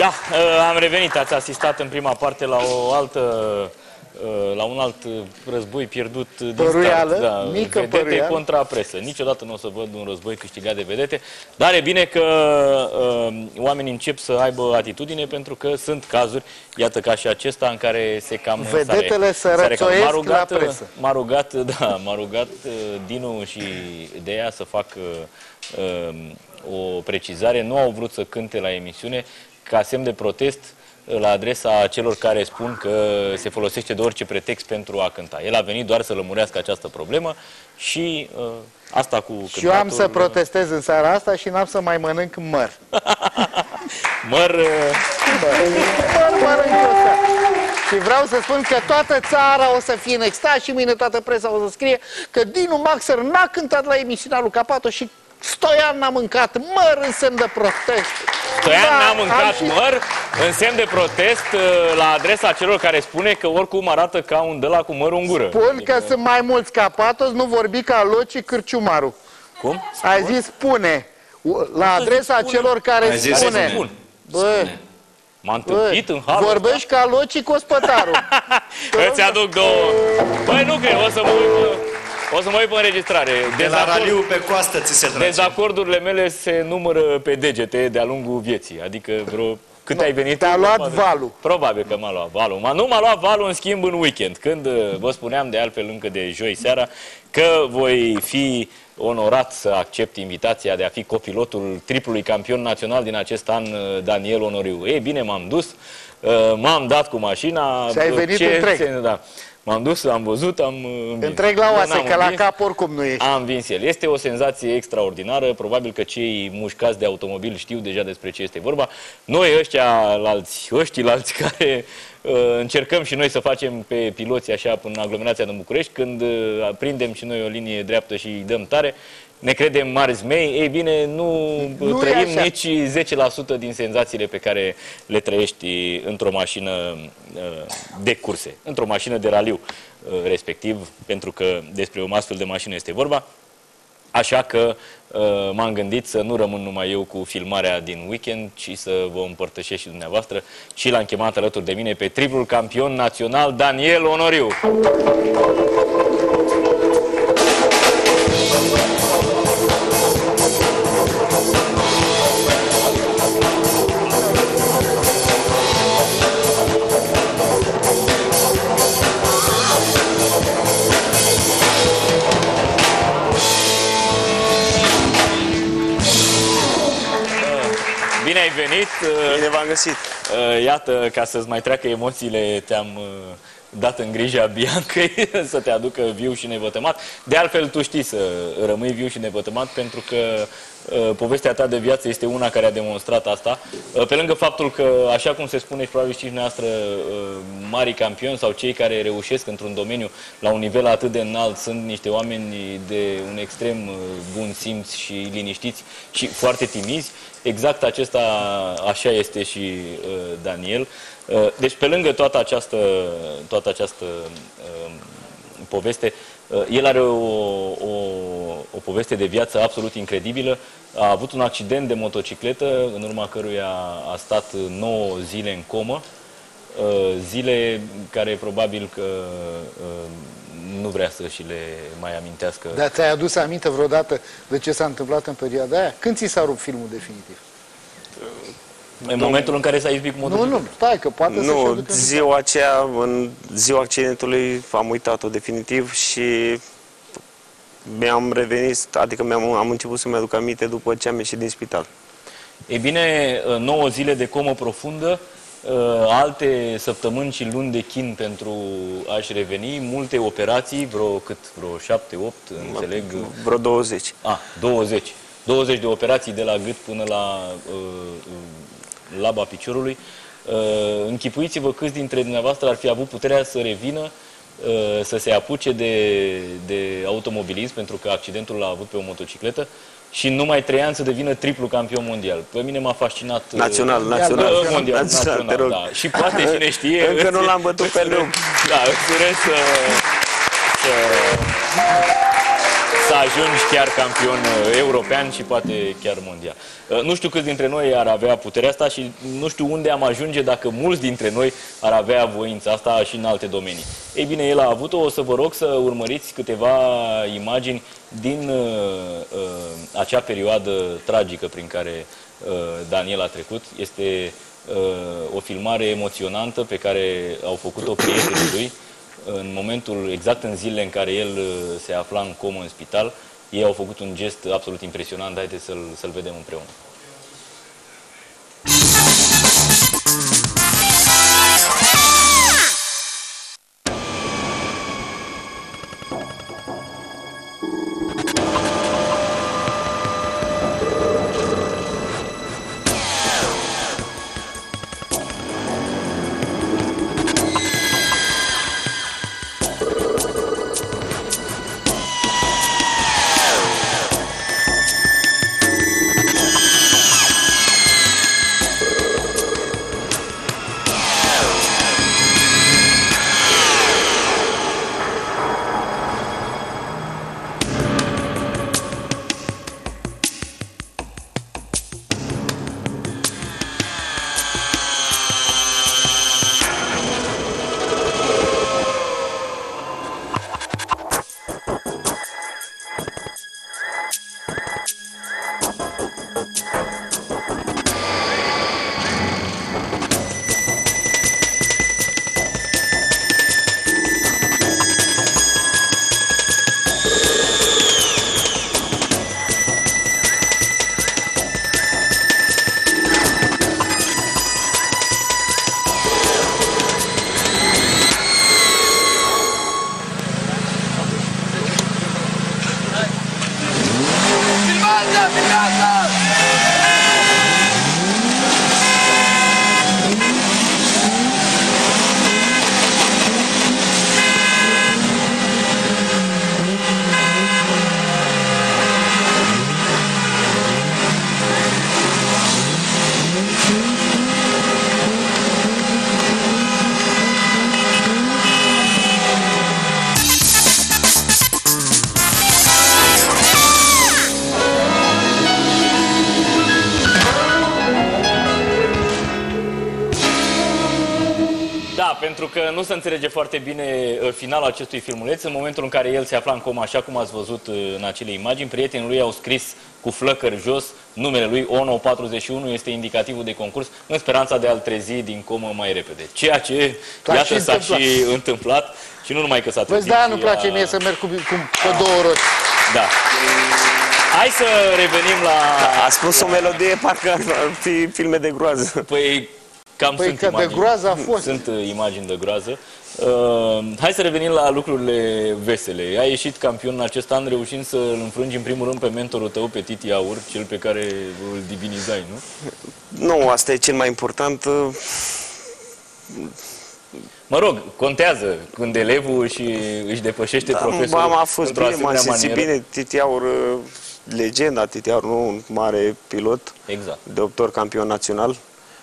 Da, am revenit. Ați asistat în prima parte la un alt război pierdut din start. Da, mică vedete păruială contra presă. Niciodată nu o să văd un război câștigat de vedete, dar e bine că oamenii încep să aibă atitudine, pentru că sunt cazuri, iată ca și acesta, în care se cam vedetele se rățoiesc la presă. M-a rugat Dinu și Dea să fac o precizare. Nu au vrut să cânte la emisiune ca semn de protest la adresa celor care spun că se folosește de orice pretext pentru a cânta. El a venit doar să lămurească această problemă și asta cu cântatul... Și eu am să protestez în seara asta și n-am să mai mănânc măr. Măr mănânc o seară. Și vreau să spun că toată țara o să fie în extaz și mâine toată presa o să scrie că Dinu Maxer n-a cântat la emisiunea lui Capato și Stoian n-a mâncat măr în semn de protest. Stoian n-a mâncat măr în semn de protest la adresa celor care spune că oricum arată ca un dăla cu mărul în gură. Spun că sunt mai mulți Capatos, nu vorbi ca Loci Cârciumaru. Cum? Ai zis spune. La adresa celor care spune. Bă, m-a întâmpit în halul vorbești ca Loci Cospătaru. Îți aduc două. Băi, nu cred, o să mă uit pe înregistrare. De la raliu pe coastă ți se trage. Dezacordurile mele se numără pe degete de-a lungul vieții. Adică vreo... Cât ai venit? Te-a luat valul. Probabil că m-a luat valul. Nu m-a luat valul, în schimb, în weekend. Când vă spuneam de altfel încă de joi seara că voi fi onorat să accept invitația de a fi copilotul triplului campion național din acest an, Daniel Onoriu. Ei bine, m-am dus, m-am dat cu mașina. Și ai venit întreg. Da. M-am dus, am văzut, am învins. Întreg la oase, că la cap oricum nu ești. Am învins el. Este o senzație extraordinară. Probabil că cei mușcați de automobil știu deja despre ce este vorba. Noi ăștilalți care încercăm și noi să facem pe piloți așa până în aglomerația din București, când prindem și noi o linie dreaptă și îi dăm tare, ne credem mari zmei. Ei bine, nu trăim nici 10% din senzațiile pe care le trăiești într-o mașină de curse, într-o mașină de raliu, respectiv, pentru că despre o astfel de mașină este vorba. Așa că m-am gândit să nu rămân numai eu cu filmarea din weekend, ci să vă împărtășesc și dumneavoastră. Și l-am chemat alături de mine pe triplul campion național, Daniel Onoriu. Bine ai venit! Bine v-am găsit! Iată, ca să-ți mai treacă emoțiile, te-am dat în grija Biancăi să te aducă viu și nevătămat. De altfel, tu știi să rămâi viu și nevătămat, pentru că povestea ta de viață este una care a demonstrat asta. Pe lângă faptul că, așa cum se spune și probabil știți dumneavoastră, marii campioni sau cei care reușesc într-un domeniu la un nivel atât de înalt sunt niște oameni de un extrem bun simț și liniștiți și foarte timizi. Exact acesta, așa este și Daniel. Deci, pe lângă toată această poveste, el are o poveste de viață absolut incredibilă. A avut un accident de motocicletă, în urma căruia a stat 9 zile în comă, zile care probabil că nu vrea să și le mai amintească. Dar ți-ai adus aminte vreodată de ce s-a întâmplat în perioada aia? Când ți s-a rupt filmul definitiv? În momentul în care s-a izbit cu motocicleta? Nu, stai, că poate să-și aducă... ziua aceea, în ziua accidentului, am uitat-o definitiv și mi-am revenit, adică am început să-mi aduc aminte după ce am ieșit din spital. Ei bine, 9 zile de comă profundă, alte săptămâni și luni de chin pentru a-și reveni, multe operații, vreo 7-8, înțeleg? Vreo 20. 20. 20 de operații de la gât până la laba piciorului. Închipuiți-vă câți dintre dumneavoastră ar fi avut puterea să revină, să se apuce de automobilism, pentru că accidentul l-a avut pe o motocicletă, și în numai 3 ani să devină triplu campion mondial. Pe mine m-a fascinat... Mondial, te rog. Da. Și poate, cine știe... Încă nu l-am bătut pe lume. Da, îți urez să să ajungi chiar campion european și poate chiar mondial. Nu știu câți dintre noi ar avea puterea asta și nu știu unde am ajunge dacă mulți dintre noi ar avea voința asta și în alte domenii. Ei bine, el a avut-o. O să vă rog să urmăriți câteva imagini din acea perioadă tragică prin care Daniel a trecut. Este o filmare emoționantă pe care au făcut-o prietenii lui în momentul, exact în zilele în care el se afla în comă în spital. Ei au făcut un gest absolut impresionant. Haideți să-l vedem împreună. Pentru că nu se înțelege foarte bine finalul acestui filmuleț. În momentul în care el se afla în comă, așa cum ați văzut în acele imagini, prietenii lui au scris cu flăcări jos numele lui. ONO41 este indicativul de concurs, în speranța de a-l trezi din comă mai repede. Ceea ce, iată, s-a și întâmplat. Și nu numai că s-a trezit. Vezi, nu place mie să merg cu pe două roți. Da. Hai să revenim la... A spus o melodie, parcă ar fi filme de groază. Păi... Cam păi sunt că imagini, de groază a fost. Sunt imagini de groază. Hai să revenim la lucrurile vesele. Ai ieșit campion în acest an, reușind să îl înfrângi în primul rând pe mentorul tău, pe Titi Aur, cel pe care îl divinizai, nu? Nu, asta e cel mai important. Mă rog, contează când elevul își depășește profesorul. A fost bine, m-am simțit bine. Titi Aur, legenda Titi Aur, nu un mare pilot, exact, de 8 ori campion național.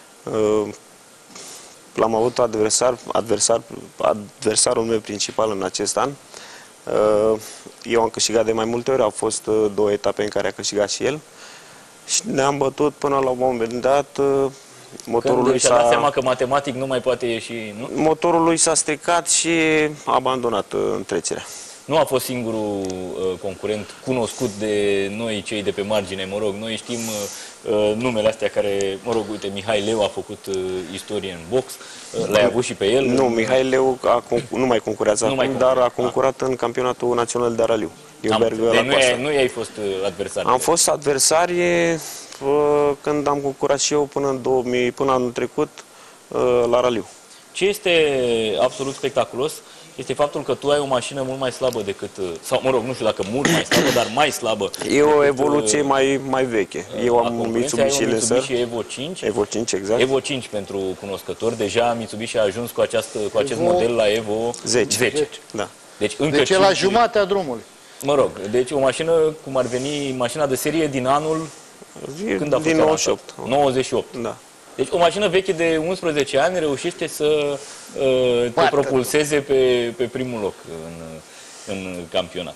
L-am avut adversarul meu principal în acest an. Eu am câștigat de mai multe ori, au fost 2 etape în care a câștigat și el. Și ne-am bătut până la un moment dat. Motorul lui și-a dat seama că matematic nu mai poate ieși, nu? Motorul lui s-a stricat și a abandonat întrecerea. Nu a fost singurul concurent cunoscut de noi, cei de pe margine, mă rog. Noi știm numele astea care, mă rog, uite, Mihai Leu a făcut istorie în box, l-ai avut și pe el? Nu, Mihai Leu nu mai concurează acum, dar a concurat în campionatul național de Araliu. Nu i-ai fost adversari? Am fost adversari când am concurat și eu până anul trecut la Araliu. Ce este absolut spectaculos este faptul că tu ai o mașină mult mai slabă decât, sau mă rog, nu știu dacă mult mai slabă, dar mai slabă. E o evoluție mai veche. Eu am Mitsubishi Evo 5. Evo 5, exact. Evo 5 pentru cunoscători. Deja Mitsubishi a ajuns cu acest model la Evo 10. Da. Deci e la jumatea drumului. Mă rog, deci o mașină, cum ar veni, mașina de serie din anul... Când a fost din 98. 98. Da. Deci o mașină veche de 11 ani reușește să te propulseze pe primul loc în campionat.